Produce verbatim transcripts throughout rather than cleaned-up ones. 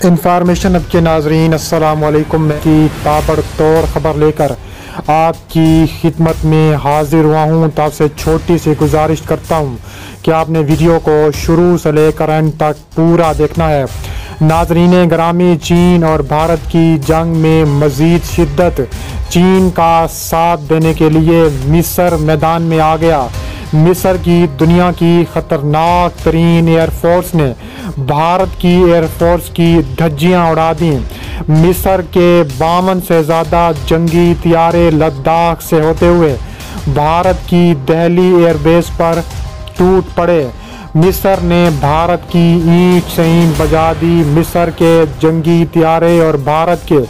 Information اب کے ناظرین السلام علیکم، میں کی تابڑ توڑ خبر لے کر آپ کی خدمت میں حاضر ہوا ہوں۔ تو آپ سے چھوٹی سی گزارش کرتا ہوں کہ آپ نے ویڈیو کو شروع سے لے کر اینڈ تک پورا دیکھنا ہے۔ ناظرین گرامی، چین اور بھارت کی جنگ میں مزید شدت، چین کا ساتھ دینے کے لیے مصر میدان میں آ گیا۔ مصر کی دنیا کی خطرناک ترین ایئر فورس نے بھارت کی ایئر فورس کی دھجیاں اڑا دیں۔ مصر کے باون سے زیادہ جنگی طیارے لداخ سے ہوتے ہوئے بھارت کی دہلی ایئر بیس پر ٹوٹ پڑے۔ مصر نے بھارت کی اینٹ سے اینٹ بجا دی۔ مصر کے جنگی طیارے اور بھارت کے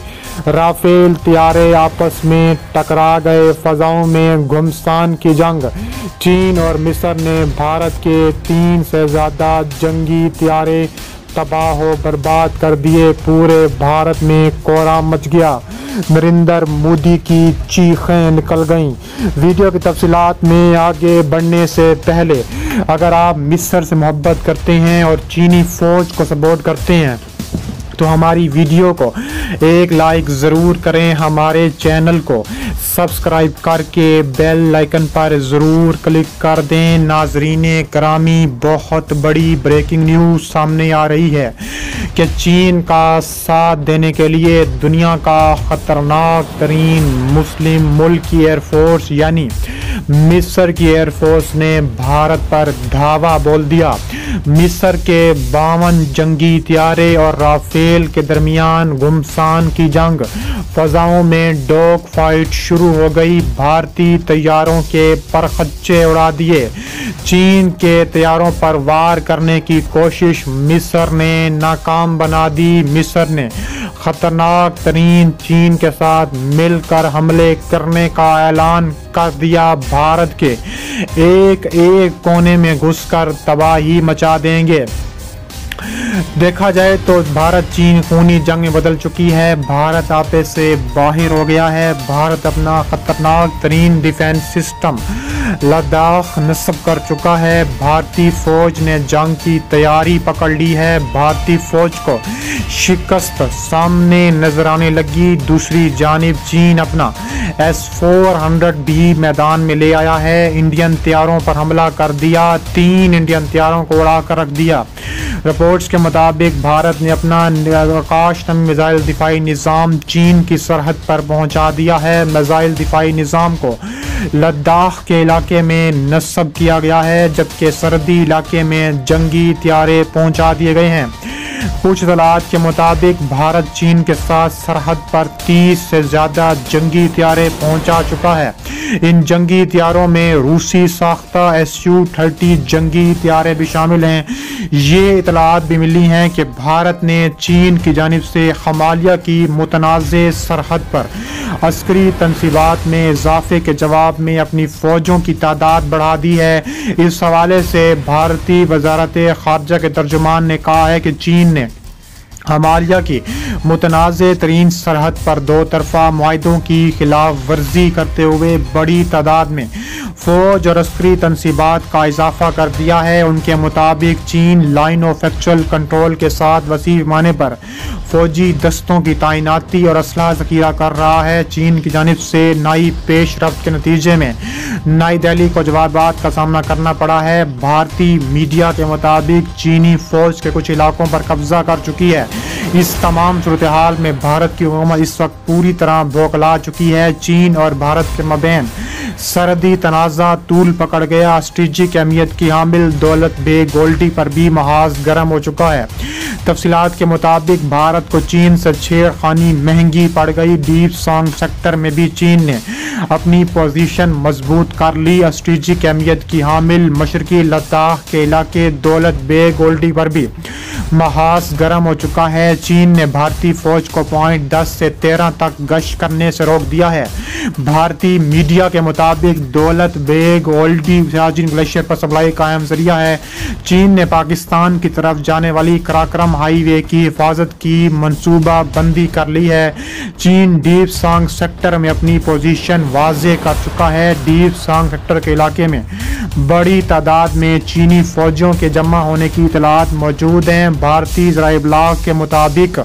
رافیل طیارے آپس میں ٹکرا گئے۔ فضاؤں میں گھمسان کی جنگ۔ چین اور مصر نے بھارت کے تین سے زیادہ جنگی طیارے تباہ و برباد کر دیے۔ پورے بھارت میں کوہرام مچ گیا۔ نریندر مودی کی چیخیں نکل گئیں۔ ویڈیو کی تفصیلات میں آگے بڑھنے سے پہلے اگر آپ مصر سے محبت کرتے ہیں اور چینی فوج کو سپورٹ کرتے ہیں تو ہماری ویڈیو کو ایک لائک ضرور کریں، ہمارے چینل کو سبسکرائب کر کے بیل آئیکن پر ضرور کلک کر دیں۔ ناظرین گرامی، بہت بڑی بریکنگ نیوز سامنے آ رہی ہے کہ چین کا ساتھ دینے کے لیے دنیا کا خطرناک ترین مسلم ملک کی ایئر فورس یعنی مصر کی ایئر فورس نے بھارت پر دھاوا بول دیا۔ مصر کے باون جنگی طیارے اور رافیل کے درمیان گھمسان کی جنگ۔ فضاؤں میں ڈوگ فائٹ شروع ہو گئی۔ بھارتی طیاروں کے پرخچے اڑا دیے۔ چین کے طیاروں پر وار کرنے کی کوشش مصر نے ناکام بنا دی۔ مصر نے خطرناک ترین چین کے ساتھ مل کر حملے کرنے کا اعلان کر دیا۔ بھارت کے ایک ایک کونے میں گھس کر تباہی مچا دیں گے۔ دیکھا جائے تو بھارت چین خونی جنگ میں بدل چکی ہے۔ بھارت آپے سے باہر ہو گیا ہے۔ بھارت اپنا خطرناک ترین ڈیفینس سسٹم لداخ نصب کر چکا ہے۔ بھارتی فوج نے جنگ کی تیاری پکڑ لی ہے۔ بھارتی فوج کو شکست سامنے نظر آنے لگی۔ دوسری جانب چین اپنا ایس فور ہنڈریڈ بھی میدان میں لے آیا ہے۔ انڈین طیاروں پر حملہ کر دیا۔ تین انڈین طیاروں کو اڑا کر رکھ دیا۔ رپورٹس کے مطابق بھارت نے اپنا آکاش نمی میزائل دفاعی نظام چین کی سرحد پر پہنچا دیا ہے۔ میزائل دفاعی نظام کو لداخ کے علاقے میں نصب کیا گیا ہے جبکہ سرحدی علاقے میں جنگی طیارے پہنچا دیے گئے ہیں۔ کچھ اطلاعات کے مطابق بھارت چین کے ساتھ سرحد پر تیس سے زیادہ جنگی طیارے پہنچا چکا ہے۔ ان جنگی طیاروں میں روسی ساختہ ایس یو تھرٹی جنگی طیارے بھی شامل ہیں۔ یہ اطلاعات بھی ملی ہیں کہ بھارت نے چین کی جانب سے ہمالیہ کی متنازع سرحد پر عسکری تنصیبات میں اضافے کے جواب میں اپنی فوجوں کی تعداد بڑھا دی ہے۔ اس حوالے سے بھارتی وزارت خارجہ کے ترجمان نے کہا ہے کہ چین نے ہمالیہ کی متنازع ترین سرحد پر دو طرفہ معاہدوں کی خلاف ورزی کرتے ہوئے بڑی تعداد میں فوج اور عسکری تنصیبات کا اضافہ کر دیا ہے۔ ان کے مطابق چین لائن آف ایکچوئل کنٹرول کے ساتھ وسیع پیمانے پر فوجی دستوں کی تعیناتی اور اسلحہ ذخیرہ کر رہا ہے۔ چین کی جانب سے نئی پیش رفت کے نتیجے میں نئی دہلی کو جوابات کا سامنا کرنا پڑا ہے۔ بھارتی میڈیا کے مطابق چینی فوج کے کچھ علاقوں پر قبضہ کر چکی ہے۔ اس تمام صورتحال میں بھارت کی حکومت اس وقت پوری طرح بوکھلا چکی ہے۔ چین اور بھارت کے مابین سرحدی تنازع طول پکڑ گیا۔ اسٹریٹجک اہمیت کی حامل دولت بے گولڈی پر بھی محاذ گرم ہو چکا ہے۔ تفصیلات کے مطابق بھارت کو چین سے چھیڑ خانی مہنگی پڑ گئی۔ ڈیپ سانگ سیکٹر میں بھی چین نے اپنی پوزیشن مضبوط کر لی۔ اسٹریٹجک اہمیت کی حامل مشرقی لداخ کے علاقے دولت بے گولڈی پر بھی محاذ گرم ہو چکا ہے۔ چین نے بھارتی فوج کو پوائنٹ دس سے تیرہ تک گشت کرنے سے روک دیا ہے۔ بھارتی میڈیا کے مطابق دولت بیگ اولڈی سیاچن گلیشیئر پر سپلائی کا اہم ذریعہ ہے۔ چین نے پاکستان کی طرف جانے والی کراکرم ہائی وے کی حفاظت کی منصوبہ بندی کر لی ہے۔ چین ڈیپ سانگ سیکٹر میں اپنی پوزیشن واضح کر چکا ہے۔ ڈیپ سانگ سیکٹر کے علاقے میں बड़ी तादाद में चीनी फौजियों के जमा होने की इतलात मौजूद हैं। भारतीय ज़राए इब्लाग के मुताबिक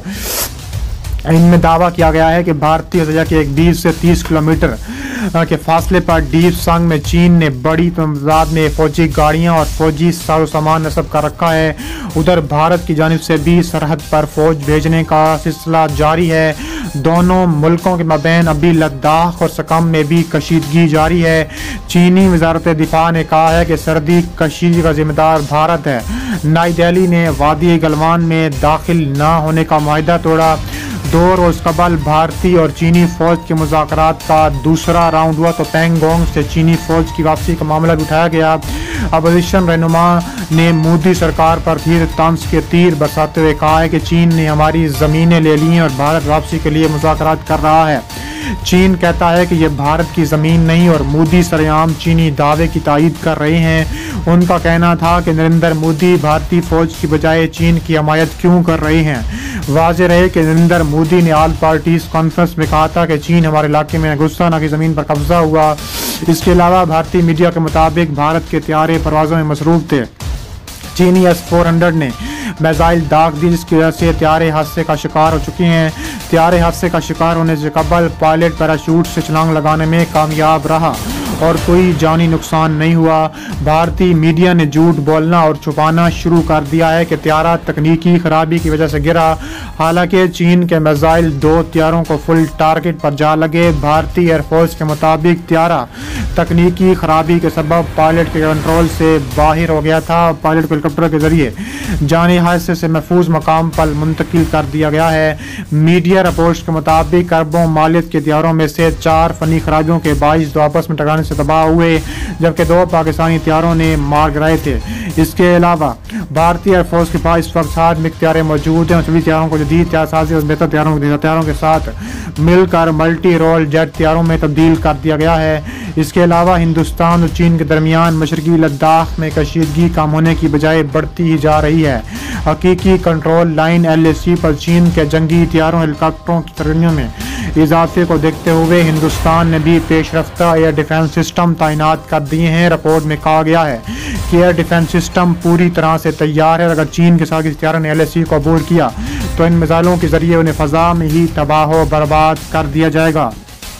इनमें दावा किया गया है कि भारतीय सजा के एक बीस से तीस किलोमीटर के फासले पर डीप संग में चीन ने बड़ी तादाद में फौजी गाड़ियां और फौजी सारो सामान नस्ब कर रखा है। उधर भारत की जानिब से भी सरहद पर फौज भेजने का सिलसिला जारी है। दोनों मुल्कों के मबैन अभी लद्दाख और सकम में भी कशीदगी जारी है। चीनी वजारत दिफा ने कहा है कि सर्दी कशीदगी का जिम्मेदार भारत है। नई दिल्ली ने वादी गलवान में दाखिल न होने का माहिदा तोड़ा। दो रोज कबल भारतीय और चीनी फौज के मुज़ाकरात का दूसरा राउंड हुआ तो पैंगोंग से चीनी फौज की वापसी का मामला भी उठाया गया। अपोजिशन रहनुमा ने मोदी सरकार पर तीर तंज के तीर बरसाते हुए कहा है कि चीन ने हमारी ज़मीनें ले ली हैं और भारत वापसी के लिए मुज़ाकरात कर रहा है। चीन कहता है कि यह भारत की ज़मीन नहीं और मोदी सरेआम चीनी दावे की तायीद कर रहे हैं। उनका कहना था कि नरेंद्र मोदी भारतीय फौज की बजाय चीन की हमायत क्यों कर रहे हैं। वाज़ेह रहे कि नरेंद्र मोदी ने ऑल पार्टीज कॉन्फ्रेंस में कहा था कि चीन हमारे इलाके में घुसा न कि ज़मीन पर कब्जा हुआ। इसके अलावा भारतीय मीडिया के मुताबिक भारत के तैयारे परवाज़ों में मसरूफ थे। चीनी एस फोर हंड्रेड ने मिसाइल दाग दी जिसकी वजह से तैयारे हादसे का शिकार हो चुके हैं। तैयारे हादसे का शिकार होने से कबल पायलट पैराशूट से छलांग लगाने में कामयाब रहा और कोई जानी नुकसान नहीं हुआ। भारतीय मीडिया ने झूठ बोलना और छुपाना शुरू कर दिया है कि त्यारा तकनीकी खराबी की वजह से गिरा। हालांकि चीन के मिसाइल दो त्यारों को फुल टारगेट पर जा लगे। भारतीय एयरफोर्स के मुताबिक त्यारा तकनीकी खराबी के सबब पायलट के कंट्रोल से बाहर हो गया था। पायलट को हेलीकॉप्टर के जरिए जानी हादसे से महफूज मकाम पर मुंतकिल कर दिया गया है। मीडिया रिपोर्ट्स के मुताबिक अरबों मालियत के त्यारों में से चार फनी खराबियों के बाईस दो आपस में टकराने से तबाह हुए जबकि दो पाकिस्तानी त्यारों ने मार गिराए थे। इसके अलावा भारतीय एयरफोर्स के पास इस वक्त सात मिग त्यारे मौजूद हैं। सभी त्यारों को जदीद साजी और बेहतर त्यारों त्यारों के साथ मिलकर मल्टी रोल जेट त्यारों में तब्दील कर दिया गया है। इसके अलावा हिंदुस्तान और चीन के दरमियान मशरकी लद्दाख में कशीदगी कम होने की बजाय बढ़ती ही जा रही है। हकीकी control line L A C पर चीन के जंगी त्यारों हेलीकॉप्टरों की सरगर्मियों में इजाफे को देखते हुए हिंदुस्तान ने भी पेशरफ्ता एयर डिफेंस सिस्टम तैनात कर दिए हैं। रिपोर्ट में कहा गया है कि एयर डिफेंस सिस्टम पूरी तरह से तैयार है। अगर चीन के साथ इस त्यारों ने एल ए सी को अबूर किया तो इन मिसाइलों के जरिए उन्हें फजा में ही तबाह व बर्बाद कर दिया जाएगा।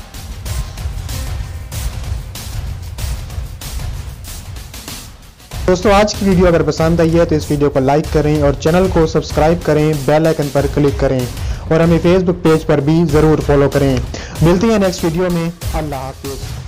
दोस्तों आज की वीडियो अगर पसंद आई है तो इस वीडियो को लाइक करें और चैनल को सब्सक्राइब करें, बेल आइकन पर क्लिक करें और हमें फेसबुक पेज पर भी ज़रूर फॉलो करें। मिलते हैं नेक्स्ट वीडियो में। अल्लाह हाफिज़।